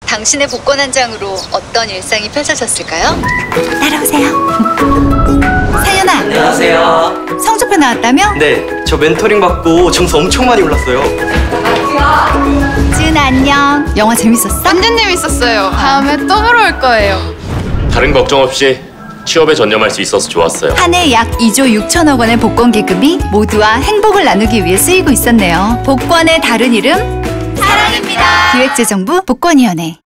당신의 복권 한 장으로 어떤 일상이 펼쳐졌을까요? 따라오세요. 상현아. 안녕하세요. 성적표 나왔다며? 네, 저 멘토링 받고 점수 엄청 많이 올랐어요. 지은아 안녕. 영화 재밌었어? 완전 재밌었어요. 다음에 또 보러 올 거예요. 다른 걱정 없이 취업에 전념할 수 있어서 좋았어요. 한 해 약 2조 6천억 원의 복권 기금이 모두와 행복을 나누기 위해 쓰이고 있었네요. 복권의 다른 이름? 사랑입니다. 기획재정부 복권위원회.